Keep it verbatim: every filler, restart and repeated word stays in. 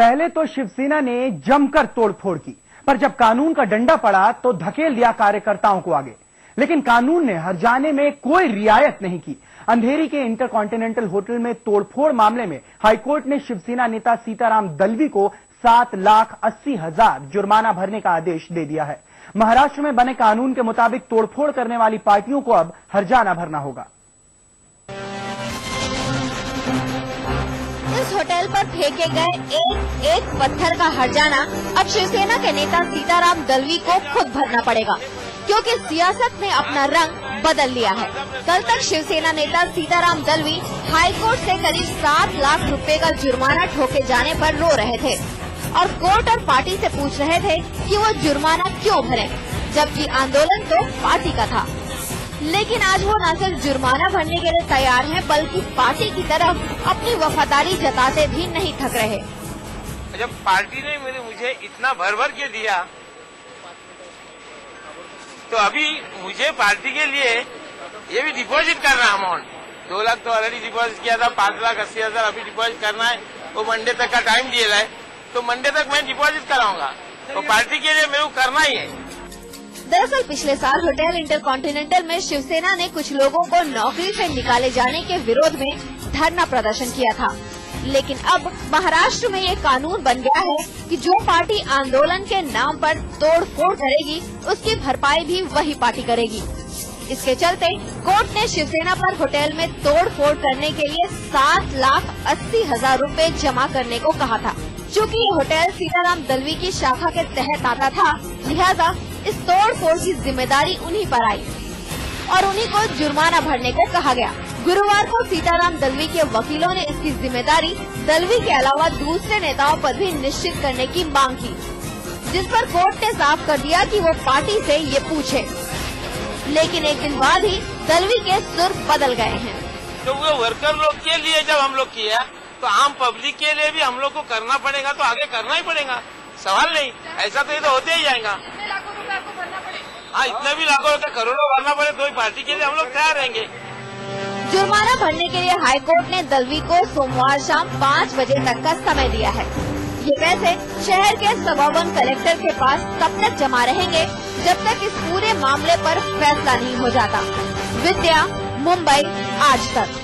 पहले तो शिवसेना ने जमकर तोड़फोड़ की, पर जब कानून का डंडा पड़ा तो धकेल दिया कार्यकर्ताओं को आगे। लेकिन कानून ने हर जाने में कोई रियायत नहीं की। अंधेरी के इंटरकॉन्टिनेंटल होटल में तोड़फोड़ मामले में हाईकोर्ट ने शिवसेना नेता सीताराम दलवी को सात लाख अस्सी हजार जुर्माना भरने का आदेश दे दिया है। महाराष्ट्र में बने कानून के मुताबिक तोड़फोड़ करने वाली पार्टियों को अब हर्जाना भरना होगा। इस होटल पर फेंके गए एक एक पत्थर का हर्जाना अब शिवसेना के नेता सीताराम दलवी को खुद भरना पड़ेगा, क्योंकि सियासत ने अपना रंग बदल लिया है। कल तक शिवसेना नेता सीताराम दलवी हाईकोर्ट से करीब सात लाख रुपए का जुर्माना ठोके जाने पर रो रहे थे और कोर्ट और पार्टी से पूछ रहे थे कि वो जुर्माना क्यों भरें, जबकि आंदोलन तो पार्टी का था। लेकिन आज वो न सिर्फ जुर्माना भरने के लिए तैयार हैं, बल्कि पार्टी की तरफ अपनी वफादारी जताते भी नहीं थक रहे। जब पार्टी ने मेरे मुझे इतना भर भर के दिया, तो अभी मुझे पार्टी के लिए ये भी डिपॉजिट करना है। अमाउंट दो लाख तो ऑलरेडी डिपॉजिट किया था, पांच लाख अस्सी हजार अभी डिपॉजिट करना है। वो मंडे तक का टाइम दिया है, तो मंडे तक मैं डिपॉजिट कराऊंगा। तो पार्टी के लिए मेरे को करना ही है। दरअसल पिछले साल होटल इंटरकॉन्टिनेंटल में शिवसेना ने कुछ लोगों को नौकरी से निकाले जाने के विरोध में धरना प्रदर्शन किया था। लेकिन अब महाराष्ट्र में ये कानून बन गया है कि जो पार्टी आंदोलन के नाम पर तोड़ फोड़ करेगी, उसकी भरपाई भी वही पार्टी करेगी। इसके चलते कोर्ट ने शिवसेना पर होटल में तोड़ फोड़ करने के लिए सात लाख अस्सी हजार रूपए जमा करने को कहा था। चूँकि ये होटल सीताराम दलवी की शाखा के तहत आता था, लिहाजा इस तोड़ फोड़ की जिम्मेदारी उन्हीं पर आई और उन्हीं को जुर्माना भरने को कहा गया। गुरुवार को सीताराम दलवी के वकीलों ने इसकी जिम्मेदारी दलवी के अलावा दूसरे नेताओं पर भी निश्चित करने की मांग की, जिस पर कोर्ट ने साफ कर दिया कि वो पार्टी से ये पूछे। लेकिन एक दिन बाद ही दलवी के सुर बदल गए हैं। तो वो वर्कर लोग के लिए जब हम लोग किया, तो आम पब्लिक के लिए भी हम लोग को करना पड़ेगा, तो आगे करना ही पड़ेगा, सवाल नहीं। ऐसा तो ये तो होते ही जाएगा। हाँ, इतना भी लाखों रुपए करोड़ों भरना पड़े तो पार्टी के लिए हम लोग तैयार रहेंगे। जुर्माना भरने के लिए हाईकोर्ट ने दलवी को सोमवार शाम पाँच बजे तक का समय दिया है। ये पैसे शहर के सबअर्बन कलेक्टर के पास तब तक जमा रहेंगे जब तक इस पूरे मामले पर फैसला नहीं हो जाता। विद्या, मुंबई, आज तक।